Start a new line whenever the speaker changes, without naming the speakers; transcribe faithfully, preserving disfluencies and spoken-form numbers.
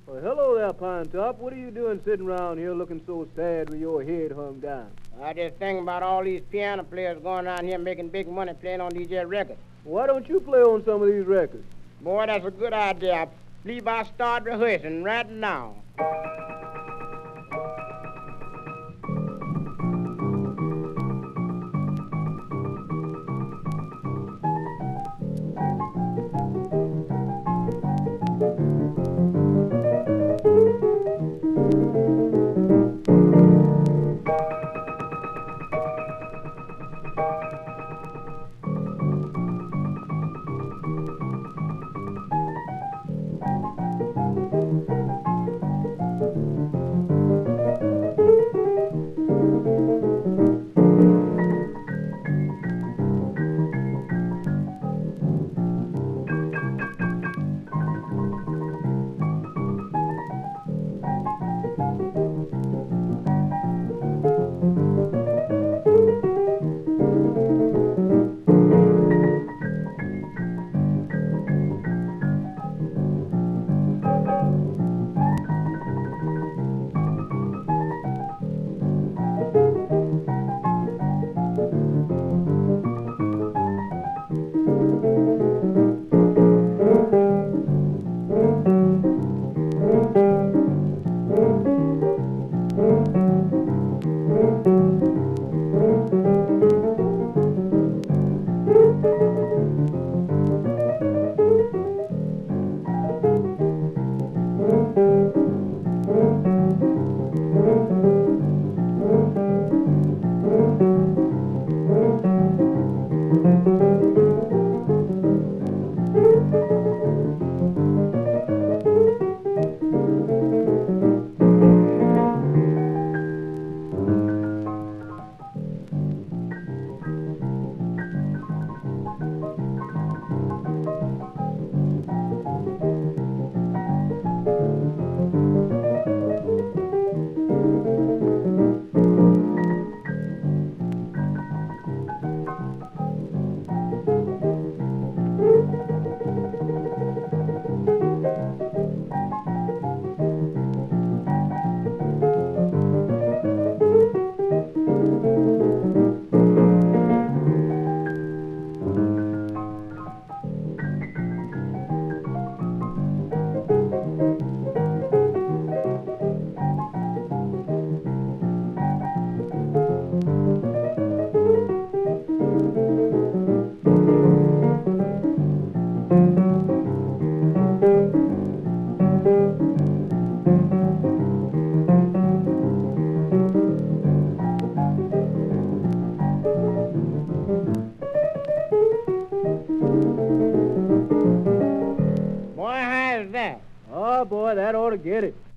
Well, hello there, Pinetop. What are you doing sitting around here looking so sad with your head hung down?
I just think about all these piano players going around here making big money playing on these here records.
Why don't you play on some of these records?
Boy, that's a good idea. I believe I'll start rehearsing right now. Boy, how's that?
Oh, boy, that ought to get it.